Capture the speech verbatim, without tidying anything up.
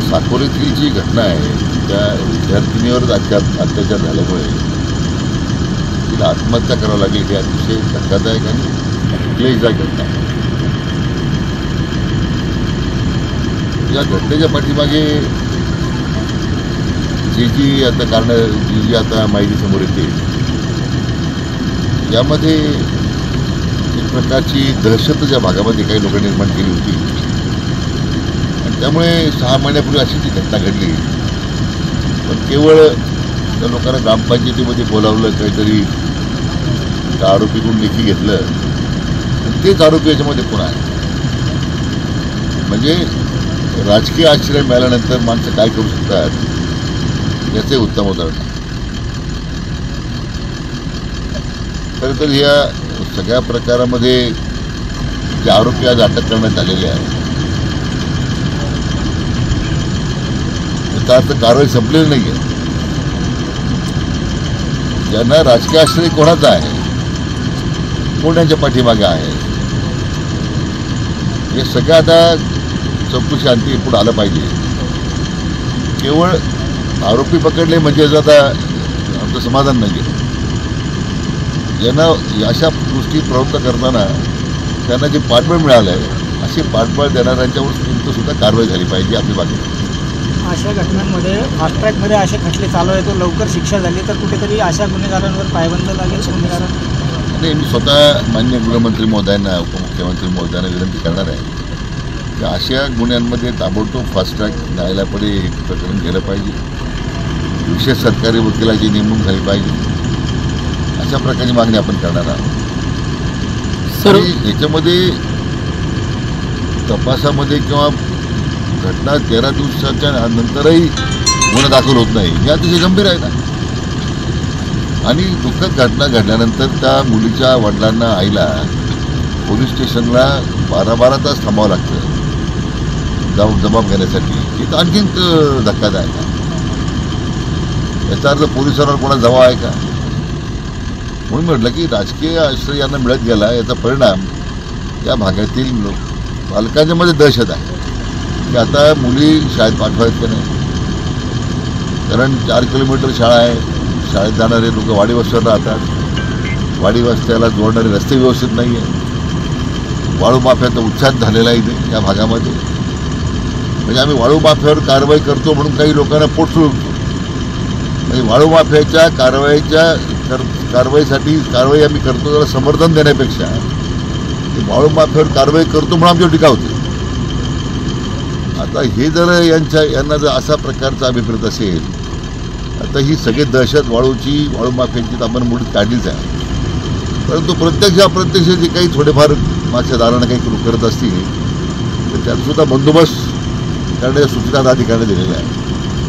साकोलीतली जी घटना आहे त्या विद्यार्थिनीवर अत्याचार झाल्यामुळे तिला आत्महत्या करावं लागली ही अतिशय धक्कादायक आणि क्लेशदायक घटना आहे. या घटनेच्या पाठीमागे जी जी आता कारणं जी जी आता माहिती समोर येते यामध्ये एक प्रकारची दहशत ज्या भागामध्ये काही लोकांनी निर्माण केली होती आणि त्यामुळे सहा महिन्यापूर्वी अशी जी घटना घडली. पण केवळ त्या लोकांना ग्रामपंचायतीमध्ये बोलावलं, काहीतरी त्या आरोपीकडून लेखी घेतलं आणि तेच आरोपी याच्यामध्ये पुन्हा आहे. म्हणजे राजकीय आश्रय मिळाल्यानंतर माणसं काय करू शकतात याचे उत्तम उदाहरण. खरं तर या सगळ्या प्रकारामध्ये जे आरोपी आज अटक करण्यात आलेले आहेत त्याचा अर्थ कारवाई संपलेली नाही आहे. ज्यांना राजकीय आश्रय कोणाचा आहे, कोण यांच्या पाठीमागे आहे, हे सगळं आता चौकशी अंती पुढे आलं पाहिजे. केवळ आरोपी पकडले म्हणजे आता आमचं समाधान नाही आहे. ज्यांना अशा गोष्टी प्रवृत्त करताना त्यांना जे पाठबळ मिळालं आहे अशी पाठबळ देणाऱ्यांच्यावर सुद्धा कारवाई झाली पाहिजे आपली बाजू. अशा घटनांमध्ये फास्ट्रॅकमध्ये असे खटले चालू आहे, तो लवकर शिक्षा झाली तर कुठेतरी अशा गुन्हेगारांवर पायबंद लागेल. गुन्हेगारांना नाही, मी स्वतः माननीय गृहमंत्री महोदयांना, उपमुख्यमंत्री महोदयांना विनंती करणार आहे की अशा गुन्ह्यांमध्ये ताबडतोब फास्ट्रॅक न्यायालयापुढे हे प्रकरण गेलं पाहिजे. विशेष सरकारी वकिलाची नेमणूक झाली पाहिजे. अशा प्रकारची मागणी आपण करणार आहोत. आणि याच्यामध्ये तपासामध्ये किंवा घटना तेरा दिवसाच्या नंतरही गुन्हा दाखल होत नाही हे अतिशय गंभीर आहे ना. आणि दुःखद घटना घडल्यानंतर त्या मुलीच्या वडिलांना, आईला पोलीस स्टेशनला बारा बारा तास थांबावं लागतं जाऊन जबाब घेण्यासाठी. हे तर आणखीन धक्कादायक आहे. याचा अर्थ पोलिसांवर कोणा जबाब आहे का? म्हणून म्हटलं की राजकीय आश्रय यांना मिळत गेला याचा परिणाम या भागातील लोक पालकांच्या मध्ये दहशत आहे की आता मुली शाळेत पाठवायत की नाही. कारण चार किलोमीटर शाळा आहे, शाळेत जाणारे लोक वाडी वस्त्यावर राहतात. वाडी वस्त्याला जोडणारे रस्ते व्यवस्थित नाही आहे. वाळू माफ्याचा उच्छाद झालेला आहे इथे या भागामध्ये. म्हणजे आम्ही वाळू माफ्यावर कारवाई करतो म्हणून काही लोकांना पोट सुटतो. म्हणजे वाळू माफ्याच्या कारवाईच्या कर कारवाईसाठी कारवाई आम्ही करतो त्याला समर्थन देण्यापेक्षा वाळू माफ्यावर कारवाई करतो म्हणून आमच्यावर टीका होते. आता हे जर यांच्या यांना जर असा प्रकारचा अभिप्रेत असेल आता ही सगळी दहशत वाळूची, वाळू माफ्याची आपण मुळीच काढलीच आहे. परंतु प्रत्यक्ष अप्रत्यक्ष जे काही थोडेफार मागच्या दारानं काही करू करत असतील तर त्यातसुद्धा बंदोबस्त करण्याच्या सूचना अधिकाऱ्यांनी दिलेल्या आहे.